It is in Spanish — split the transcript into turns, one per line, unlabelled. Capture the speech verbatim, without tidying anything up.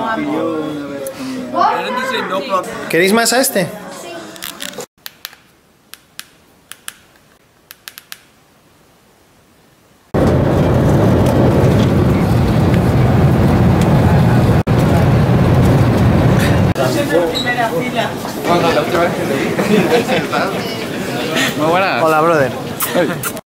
¿Queréis más a este?
Primera fila.
Muy buenas.
Hola, brother.